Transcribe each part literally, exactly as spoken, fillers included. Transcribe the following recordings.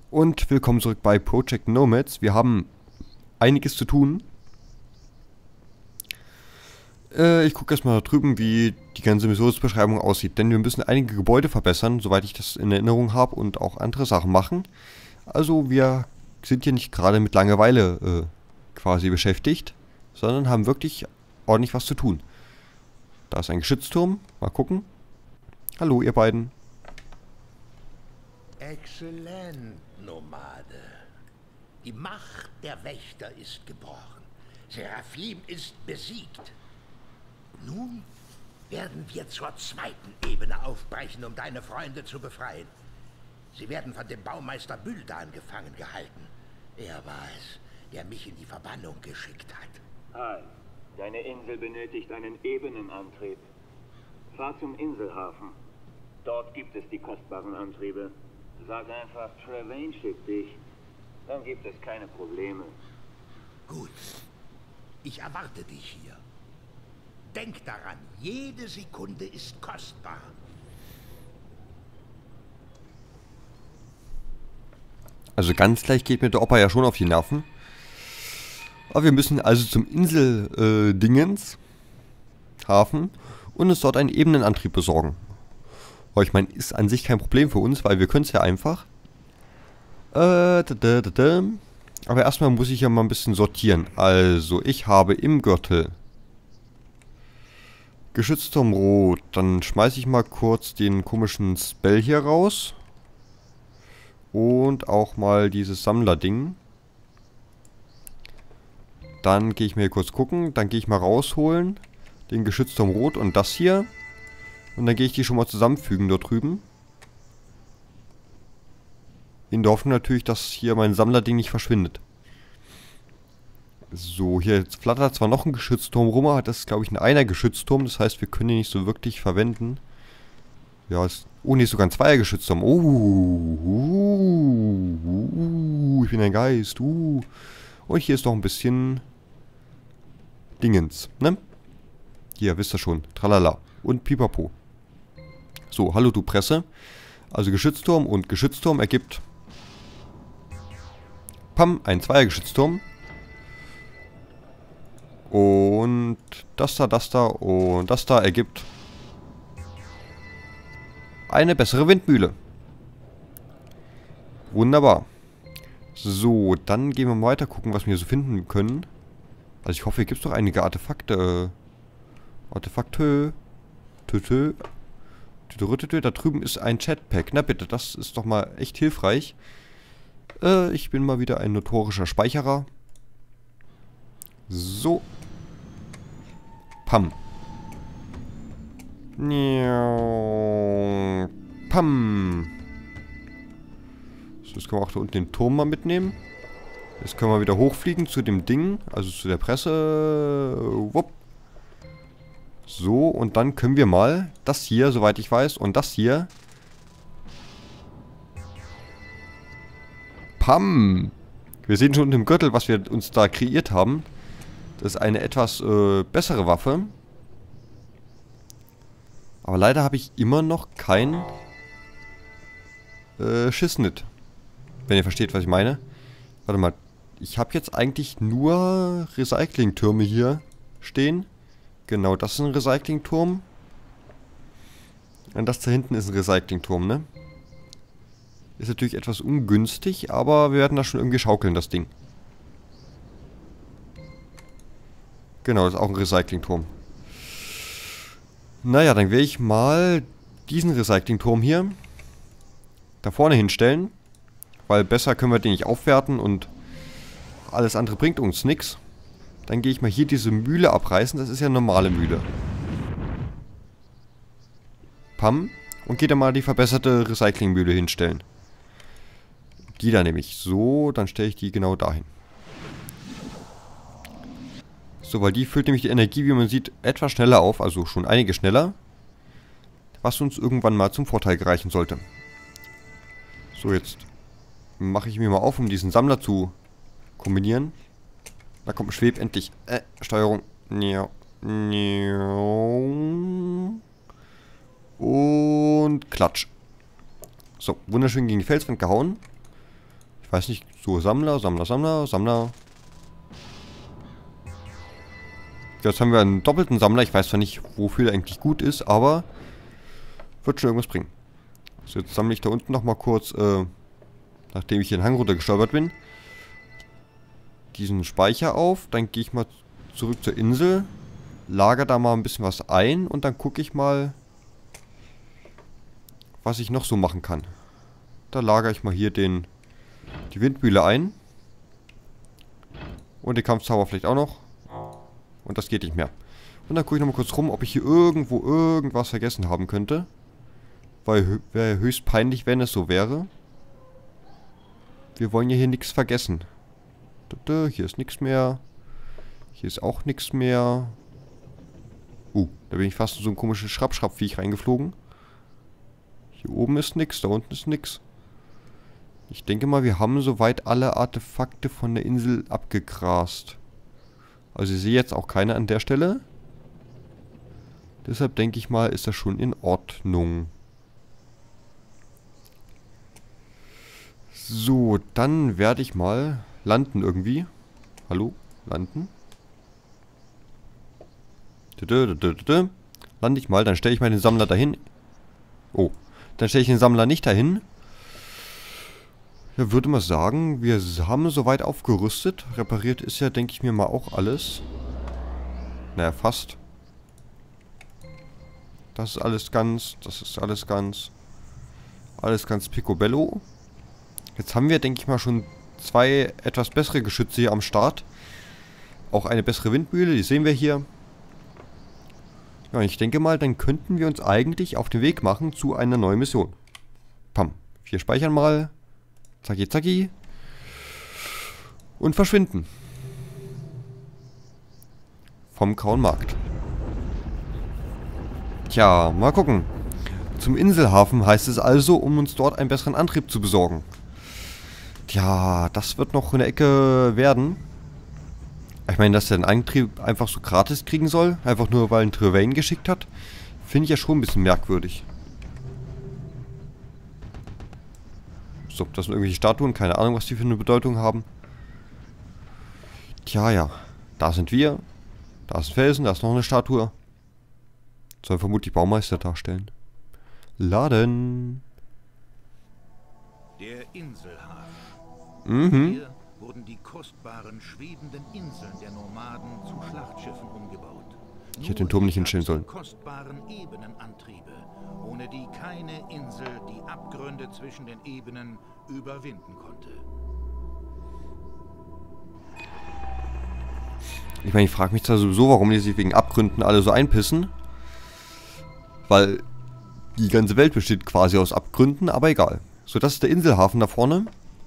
Und willkommen zurück bei Project Nomads. Wir haben einiges zu tun. Äh, ich gucke erstmal da drüben, wie die ganze Missionsbeschreibung aussieht. Denn wir müssen einige Gebäude verbessern, soweit ich das in Erinnerung habe, und auch andere Sachen machen. Also wir sind hier nicht gerade mit Langeweile äh, quasi beschäftigt, sondern haben wirklich ordentlich was zu tun. Da ist ein Geschützturm. Mal gucken. Hallo, ihr beiden. Exzellent, Nomade. Die Macht der Wächter ist gebrochen. Seraphim ist besiegt. Nun werden wir zur zweiten Ebene aufbrechen, um deine Freunde zu befreien. Sie werden von dem Baumeister Büldan gefangen gehalten. Er war es, der mich in die Verbannung geschickt hat. Hi, deine Insel benötigt einen Ebenenantrieb. Fahr zum Inselhafen. Dort gibt es die kostbaren Antriebe. Sag einfach, Trevane schickt dich. Dann gibt es keine Probleme. Gut. Ich erwarte dich hier. Denk daran, jede Sekunde ist kostbar. Also ganz gleich geht mir der Opa ja schon auf die Nerven. Aber wir müssen also zum Insel-Dingens äh, Hafen und uns dort einen Ebenenantrieb besorgen. Aber ich meine, ist an sich kein Problem für uns, weil wir können es ja einfach. Äh, da, da, da, da. Aber erstmal muss ich ja mal ein bisschen sortieren. Also, ich habe im Gürtel Geschützturm Rot. Dann schmeiße ich mal kurz den komischen Spell hier raus. Und auch mal dieses Sammler-Ding. Dann gehe ich mir hier kurz gucken. Dann gehe ich mal rausholen. Den Geschützturm Rot und das hier. Und dann gehe ich die schon mal zusammenfügen dort drüben. In der Hoffnung natürlich, dass hier mein Sammlerding nicht verschwindet. So, hier jetzt flattert zwar noch ein Geschützturm rum, das ist glaube ich ein Einer-Geschützturm. Das heißt, wir können ihn nicht so wirklich verwenden. Ja, ist... Oh, nee, sogar ein Zweier-Geschützturm. Oh, uh, uh, ich bin ein Geist. Uh. Und hier ist noch ein bisschen Dingens, ne? Hier, wisst ihr schon. Tralala. Und Pipapo. So, hallo du Presse. Also Geschützturm und Geschützturm ergibt... Pam, ein Zweiergeschützturm. Und das da, das da und das da ergibt... eine bessere Windmühle. Wunderbar. So, dann gehen wir mal weiter gucken, was wir hier so finden können. Also ich hoffe, hier gibt es doch einige Artefakte. Artefakte. Tö, da drüben ist ein Chatpack. Na bitte, das ist doch mal echt hilfreich. Äh, ich bin mal wieder ein notorischer Speicherer. So. Pam. Pam. So, jetzt können wir auch da unten den Turm mal mitnehmen. Jetzt können wir wieder hochfliegen zu dem Ding. Also zu der Presse. Wupp. So, und dann können wir mal das hier, soweit ich weiß, und das hier. Pam! Wir sehen schon im Gürtel, was wir uns da kreiert haben. Das ist eine etwas äh, bessere Waffe. Aber leider habe ich immer noch kein äh, Schissnit. Wenn ihr versteht, was ich meine. Warte mal. Ich habe jetzt eigentlich nur Recycling-Türme hier stehen. Genau, das ist ein Recyclingturm. Und das da hinten ist ein Recyclingturm, ne? Ist natürlich etwas ungünstig, aber wir werden das schon irgendwie schaukeln, das Ding. Genau, das ist auch ein Recyclingturm. Naja, dann werde ich mal diesen Recyclingturm hier da vorne hinstellen. Weil besser können wir den nicht aufwerten und alles andere bringt uns nichts. Dann gehe ich mal hier diese Mühle abreißen. Das ist ja eine normale Mühle. Pam. Und gehe dann mal die verbesserte Recyclingmühle hinstellen. Die da nämlich. So, dann stelle ich die genau dahin. So, weil die füllt nämlich die Energie, wie man sieht, etwas schneller auf. Also schon einige schneller. Was uns irgendwann mal zum Vorteil gereichen sollte. So, jetzt mache ich mir mal auf, um diesen Sammler zu kombinieren. Da kommt ein Schweb, endlich. Äh, Steuerung. Und klatsch. So, wunderschön gegen die Felswand gehauen. Ich weiß nicht, so Sammler, Sammler, Sammler, Sammler. Jetzt haben wir einen doppelten Sammler. Ich weiß zwar nicht, wofür der eigentlich gut ist, aber wird schon irgendwas bringen. So, jetzt sammle ich da unten nochmal kurz, äh, nachdem ich hier den Hang runtergestolpert bin, diesen Speicher auf. Dann gehe ich mal zurück zur Insel, lager da mal ein bisschen was ein und dann gucke ich mal, was ich noch so machen kann. Da lagere ich mal hier den, die Windmühle ein. Und den Kampfzauber vielleicht auch noch. Und das geht nicht mehr. Und dann gucke ich nochmal kurz rum, ob ich hier irgendwo irgendwas vergessen haben könnte. Weil wäre höchst peinlich, wenn es so wäre. Wir wollen ja hier nichts vergessen. Hier ist nichts mehr. Hier ist auch nichts mehr. Uh, da bin ich fast in so ein komisches Schrapp-Schrapp-Viech reingeflogen. Hier oben ist nichts, da unten ist nichts. Ich denke mal, wir haben soweit alle Artefakte von der Insel abgegrast. Also ich sehe jetzt auch keine an der Stelle. Deshalb denke ich mal, ist das schon in Ordnung. So, dann werde ich mal landen irgendwie. Hallo? Landen? Lande ich mal, dann stelle ich mal den Sammler dahin. Oh, dann stelle ich den Sammler nicht dahin. Ja, würde mal sagen, wir haben soweit aufgerüstet. Repariert ist ja, denke ich mir mal, auch alles. Naja, fast. Das ist alles ganz, das ist alles ganz, alles ganz picobello. Jetzt haben wir, denke ich mal, schon zwei etwas bessere Geschütze hier am Start. Auch eine bessere Windmühle, die sehen wir hier. Ja, ich denke mal, dann könnten wir uns eigentlich auf den Weg machen zu einer neuen Mission. Pam. Wir speichern mal. Zacki, zacki. Und verschwinden. Vom Grauen Markt. Tja, mal gucken. Zum Inselhafen heißt es also, um uns dort einen besseren Antrieb zu besorgen. Tja, das wird noch eine Ecke werden. Ich meine, dass er den Antrieb einfach so gratis kriegen soll, einfach nur weil ein Trevane geschickt hat, finde ich ja schon ein bisschen merkwürdig. So, das sind irgendwelche Statuen, keine Ahnung, was die für eine Bedeutung haben. Tja, ja. Da sind wir. Da ist ein Felsen, da ist noch eine Statue. Soll vermutlich Baumeister darstellen. Laden. Der Inselhafen. Mhm. Hier wurden die kostbaren, schwebenden Inseln der Nomaden zu Schlachtschiffen umgebaut. Ich hätte den Turm nicht hinstellen sollen. Kostbaren Ebenenantriebe, ohne die keine Insel die Abgründe zwischen den Ebenen überwinden konnte. Ich meine, ich frage mich zwar sowieso, warum die sich wegen Abgründen alle so einpissen. Weil die ganze Welt besteht quasi aus Abgründen, aber egal. So, das ist der Inselhafen da vorne.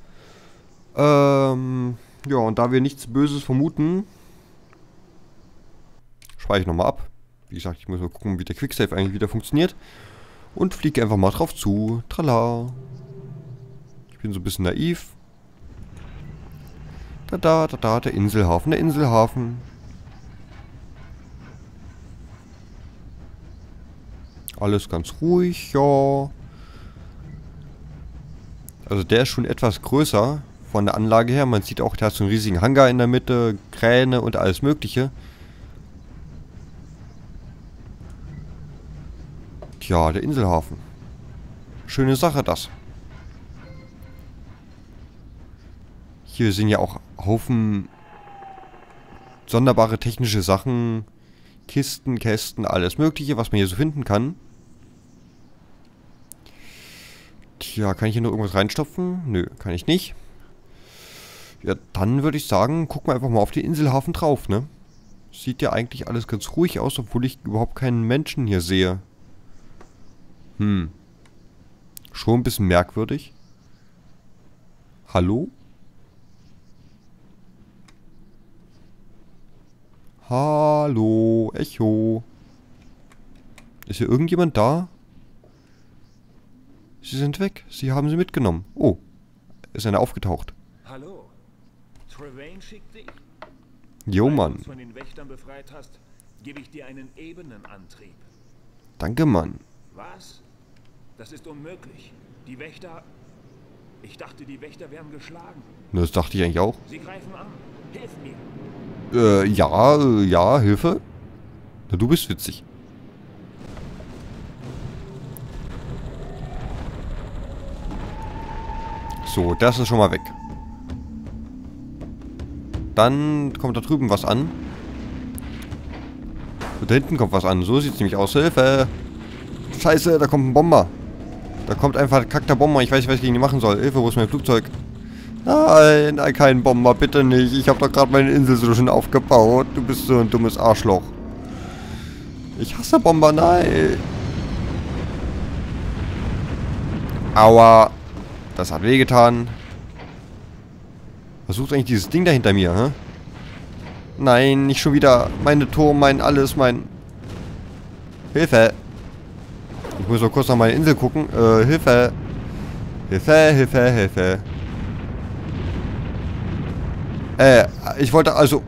Ähm, ja, und da wir nichts Böses vermuten, speichere ich nochmal ab. Wie gesagt, ich muss mal gucken, wie der Quicksave eigentlich wieder funktioniert. Und fliege einfach mal drauf zu. Trala. Ich bin so ein bisschen naiv. Da, da, da, da, der Inselhafen, der Inselhafen. Alles ganz ruhig, ja. Also der ist schon etwas größer von der Anlage her. Man sieht auch, der hat so einen riesigen Hangar in der Mitte, Kräne und alles mögliche. Tja, der Inselhafen. Schöne Sache das. Hier sind ja auch Haufen sonderbare technische Sachen. Kisten, Kästen, alles mögliche, was man hier so finden kann. Tja, kann ich hier noch irgendwas reinstopfen? Nö, kann ich nicht. Ja, dann würde ich sagen, gucken wir einfach mal auf den Inselhafen drauf, ne? Sieht ja eigentlich alles ganz ruhig aus, obwohl ich überhaupt keinen Menschen hier sehe. Hm. Schon ein bisschen merkwürdig. Hallo? Hallo, Echo. Ist hier irgendjemand da? Sie sind weg. Sie haben sie mitgenommen. Oh, ist einer aufgetaucht. Hallo. Trevane schickt dich? Jo, Weil Mann. du uns von den Wächtern befreit hast, gebe ich dir einen Ebenenantrieb. Danke, Mann. Was? Das ist unmöglich. Die Wächter... Ich dachte, die Wächter wären geschlagen. Das dachte ich eigentlich auch. Sie greifen an. Hilf mir. Äh, ja, äh, ja, Hilfe. Na, du bist witzig. So, das ist schon mal weg. Dann kommt da drüben was an. Und da hinten kommt was an. So sieht es nämlich aus. Hilfe! Scheiße, da kommt ein Bomber. Da kommt einfach ein kackter Bomber. Ich weiß nicht, was ich gegen ihn machen soll. Hilfe, wo ist mein Flugzeug? Nein, nein, kein Bomber, bitte nicht. Ich habe doch gerade meine Insel so schön aufgebaut. Du bist so ein dummes Arschloch. Ich hasse Bomber, nein. Aua. Das hat wehgetan. Was sucht eigentlich dieses Ding da hinter mir, hä? Nein, nicht schon wieder. Meine Turm, mein alles, mein... Hilfe. Ich muss noch kurz nach meine Insel gucken. Äh, Hilfe. Hilfe, Hilfe, Hilfe. Äh, ich wollte also...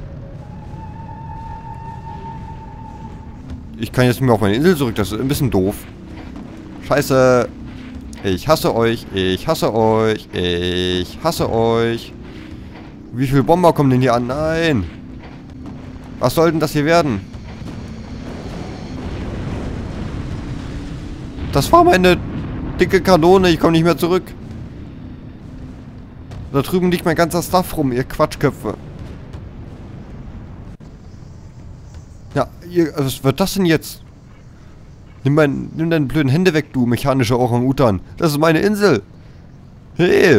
Ich kann jetzt nicht mehr auf meine Insel zurück. Das ist ein bisschen doof. Scheiße. Ich hasse euch. Ich hasse euch. Ich hasse euch. Wie viele Bomber kommen denn hier an? Nein. Was soll denn das hier werden? Das war meine dicke Kanone. Ich komme nicht mehr zurück. Da drüben liegt mein ganzer Stuff rum, ihr Quatschköpfe. Ja, ihr, was wird das denn jetzt? Nimm, mein, nimm deine blöden Hände weg, du mechanischer Orang-Utan. Das ist meine Insel. Hey.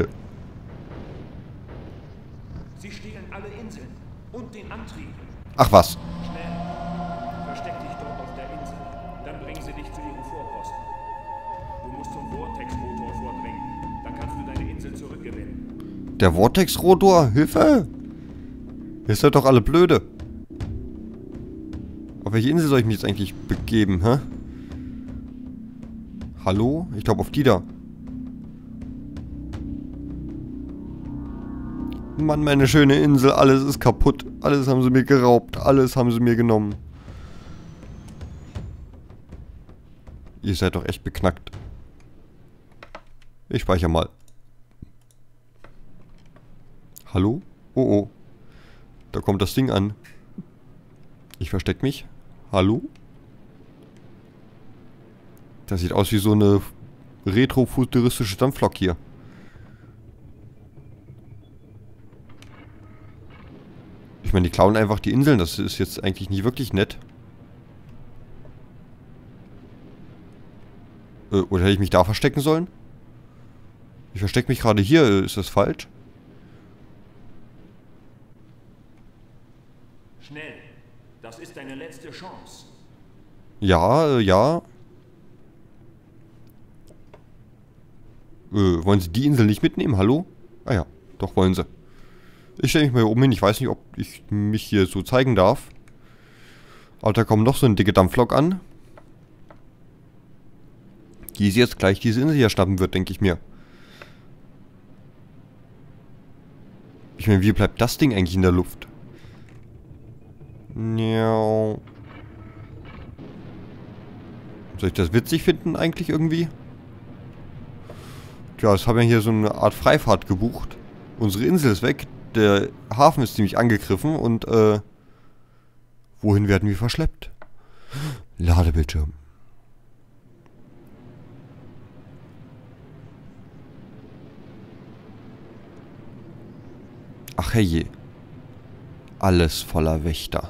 Sie stehlen alle Inseln und den Antrieb. Ach was. Schnell. Versteck dich dort auf der Insel. Dann bringen sie dich zu ihrem Vorposten. Du musst zum Vortex-Rotor vordringen. Dann kannst du deine Insel zurückgewinnen. Der Vortex-Rotor? Hilfe! Ihr seid doch alle blöde. Auf welche Insel soll ich mich jetzt eigentlich begeben, hä? Hallo? Ich glaube auf die da. Mann, meine schöne Insel, alles ist kaputt. Alles haben sie mir geraubt. Alles haben sie mir genommen. Ihr seid doch echt beknackt. Ich speichere mal. Hallo? Oh oh. Da kommt das Ding an. Ich versteck mich. Hallo? Das sieht aus wie so eine retro-futuristische Dampflok hier. Ich meine, die klauen einfach die Inseln. Das ist jetzt eigentlich nicht wirklich nett. Äh, oder hätte ich mich da verstecken sollen? Ich verstecke mich gerade hier. Ist das falsch? Schnell. Das ist deine letzte Chance. Ja, äh, ja. Äh, wollen Sie die Insel nicht mitnehmen? Hallo? Ah ja, doch wollen Sie. Ich stelle mich mal hier oben hin. Ich weiß nicht, ob ich mich hier so zeigen darf. Aber da kommt noch so eine dicke Dampflok an. Die sie jetzt gleich diese Insel hier schnappen wird, denke ich mir. Ich meine, wie bleibt das Ding eigentlich in der Luft? Ja. Soll ich das witzig finden eigentlich irgendwie? Ja, jetzt haben wir hier so eine Art Freifahrt gebucht. Unsere Insel ist weg. Der Hafen ist ziemlich angegriffen und äh... wohin werden wir verschleppt? Ladebildschirm. Ach herrje. Alles voller Wächter.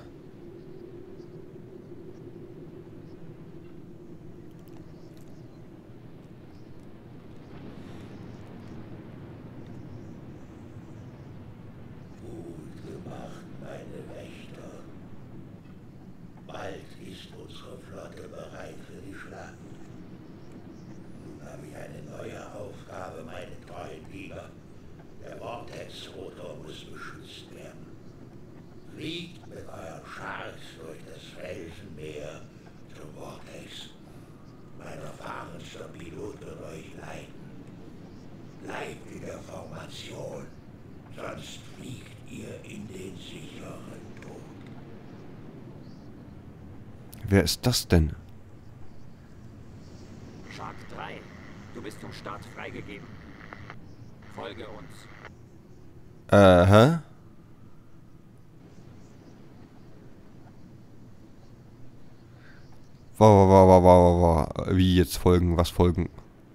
Fliegt mit eurem Schatz durch das Felsenmeer zum Vortex. Mein erfahrenster Pilot wird euch leiten. Bleibt in der Formation, sonst fliegt ihr in den sicheren Tod. Wer ist das denn? Shark drei, du bist zum Start freigegeben. Folge uns. Äh, hä? Wa, wa, wa, wa, wa, wa. Wie jetzt folgen? Was folgen?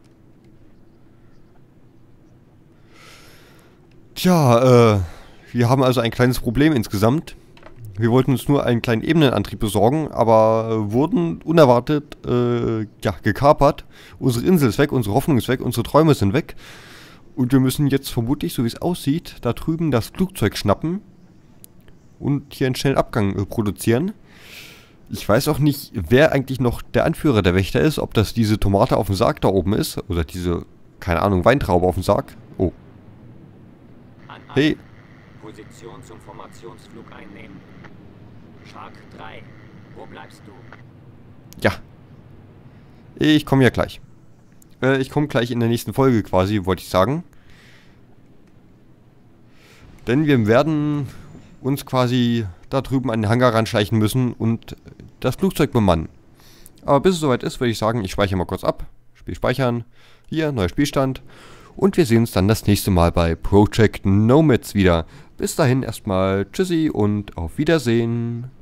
Tja, äh, wir haben also ein kleines Problem insgesamt. Wir wollten uns nur einen kleinen Ebenenantrieb besorgen, aber äh, wurden unerwartet, äh, ja, gekapert. Unsere Insel ist weg, unsere Hoffnung ist weg, unsere Träume sind weg. Und wir müssen jetzt vermutlich, so wie es aussieht, da drüben das Flugzeug schnappen und hier einen schnellen Abgang äh, produzieren. Ich weiß auch nicht, wer eigentlich noch der Anführer der Wächter ist, ob das diese Tomate auf dem Sarg da oben ist oder diese, keine Ahnung, Weintraube auf dem Sarg. Oh. An alle. Hey. Position zum Formationsflug einnehmen. Shark drei, wo bleibst du? Ja. Ich komme ja gleich. Äh, ich komme gleich in der nächsten Folge quasi, wollte ich sagen. Denn wir werden uns quasi da drüben an den Hangar ranschleichen müssen und das Flugzeug bemannen. Aber bis es soweit ist, würde ich sagen, ich speichere mal kurz ab. Spiel speichern. Hier, neuer Spielstand. Und wir sehen uns dann das nächste Mal bei Project Nomads wieder. Bis dahin erstmal tschüssi und auf Wiedersehen.